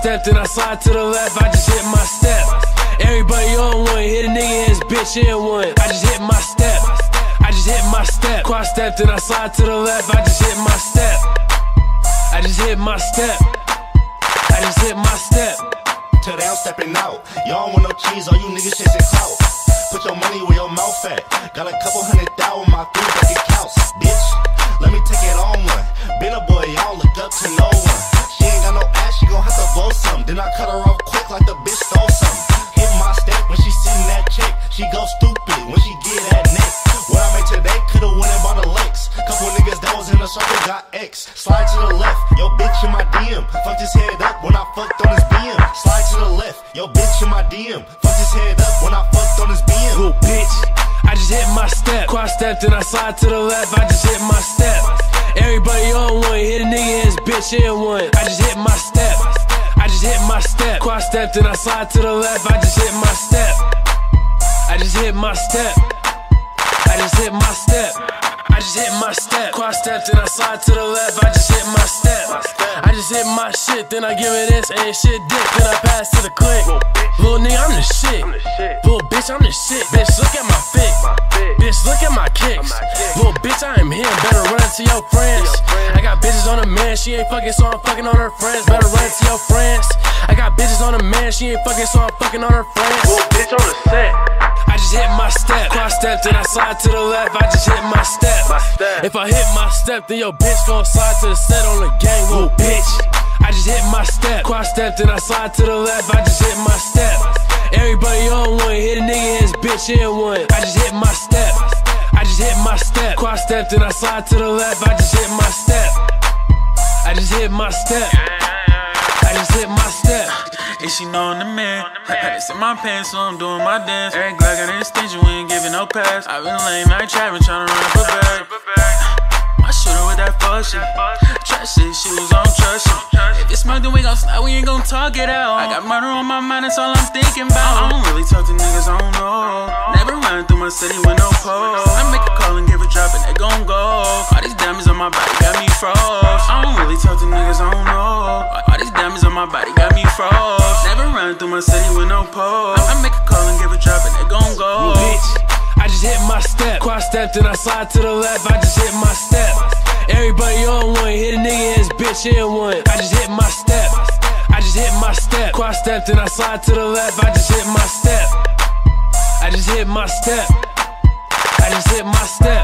step, then I slide to the left, I just hit my step. Everybody on one, hit a nigga and his bitch in one. I just hit my step, I just hit my step. Cross step, then I slide to the left, I just hit my step. I just hit my step, I just hit my step. Today I'm stepping out, y'all don't want no cheese, all you niggas chasing clout. Put your money where your mouth at. Got a couple $100,000 on my feet like it counts, bitch. Let me take it on one. Been a boy, y'all look up to no one. She ain't got no ass, she gon' have to vote some. Then I cut her off quick like the bitch stole something. Hit my step when she sitting that chick. She go stupid when she get that neck. What I made today could've went and bought a Lex. Couple niggas that was in the circle got X. Slide to the left, yo bitch in my DM. Fucked his head up when I fucked on his BM. Slide to the left, yo bitch in my DM. Fucked his head up when I fucked on his BM. Little bitch, I just hit my step. Cross step, then I slide to the left, I just hit my step. Everybody on one, hit a nigga and his bitch in one. I just hit my step, I just hit my step. Cross step, then I slide to the left, I just hit my step. I just hit my step, I just hit my step. I just hit my step. Cross step, then I slide to the left, I just hit my step. I just hit my shit, then I give it this, ain't shit dick, then I pass to the click. Little nigga, I'm the shit. Little bitch, I'm the shit. Bitch, look at my fit. Bitch, look at my kicks. Little bitch, I am him. Better run it to your friends. I got bitches on a man, she ain't fucking, so I'm fucking on her friends. Better run it to your friends. I got bitches on a man, she ain't fucking, so I'm fucking on her friends. Little bitch on the set. I just hit my step. Cross step, then I slide to the left, I just hit my step. If I hit my step, then your bitch gon' slide to the set on the gang, little bitch. I just hit my step. Cross step, then I slide to the left, I just hit my step. Everybody on one, hit a nigga and his bitch in one. I just hit my step, I just hit my step. Cross step, then I slide to the left, I just hit my step. I just hit my step, I just hit my step. And she knowin' the man. It's in my pants, so I'm doing my dance. Eric Glock got an extension, we ain't giving no pass. I've been late night trapping, tryna run up a bag. I shoot her with that fuck shit. Trust shit, she was on trust shit. If it's smoke, then we gon' slide, we ain't gon' talk it out. I got murder on my mind, that's all I'm thinking about. I don't really talk to niggas, I don't know. Never run through my city with no pole. I make a call and give a drop and they gon' go. All these diamonds on my body got me froze. I don't really talk to niggas, I don't know. All these diamonds on my body got me froze. Never run through my city with no pole. I make a call and give a drop and they gon' go. Bitch, I just hit my step. Cross step, then I slide to the left, I just hit my step. Everybody on one, hit a nigga and his bitch in one. I just hit my step, I just hit my step. Cross step, then I slide to the left, I just hit my step. I just hit my step, I just hit my step.